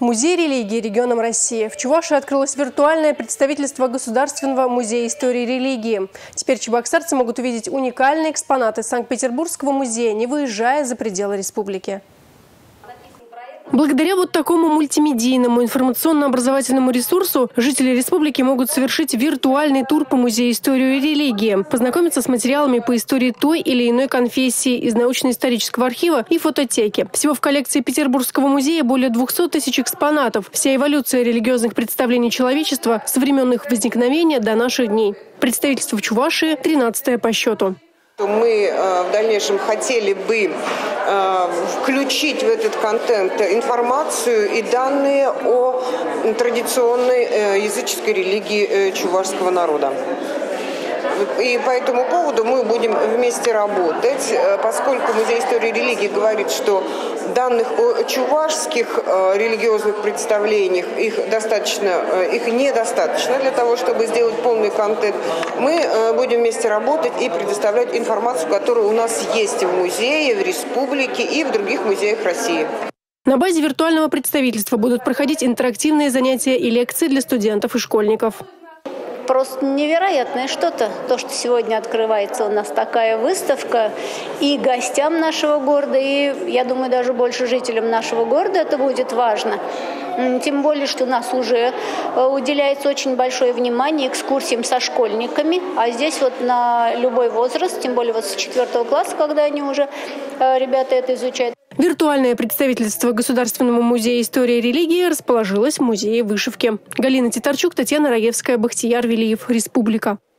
Музей религии регионам России. В Чувашии открылось виртуальное представительство Государственного музея истории религии. Теперь чебоксарцы могут увидеть уникальные экспонаты Санкт-Петербургского музея, не выезжая за пределы республики. Благодаря вот такому мультимедийному информационно-образовательному ресурсу жители республики могут совершить виртуальный тур по Музею истории и религии, познакомиться с материалами по истории той или иной конфессии из научно-исторического архива и фототеки. Всего в коллекции Петербургского музея более 200 тысяч экспонатов. Вся эволюция религиозных представлений человечества со времен их возникновения до наших дней. Представительство в Чувашии 13-е по счету. Мы в дальнейшем хотели бы включить в этот контент информацию и данные о традиционной языческой религии чувашского народа. И по этому поводу мы будем вместе работать, поскольку Музей истории и религии говорит, что данных о чувашских религиозных представлениях их недостаточно для того, чтобы сделать полный контент. Мы будем вместе работать и предоставлять информацию, которая у нас есть в музее, в республике и в других музеях России. На базе виртуального представительства будут проходить интерактивные занятия и лекции для студентов и школьников. Просто невероятное что-то, то, что сегодня открывается у нас такая выставка, и гостям нашего города, и, я думаю, даже больше жителям нашего города это будет важно. Тем более, что у нас уже уделяется очень большое внимание экскурсиям со школьниками, а здесь вот на любой возраст, тем более вот с 4 класса, когда они уже, ребята это изучают. Виртуальное представительство Государственного музея истории и религии расположилось в музее вышивки. Галина Титарчук, Татьяна Раевская, Бахтияр Велиев, Республика.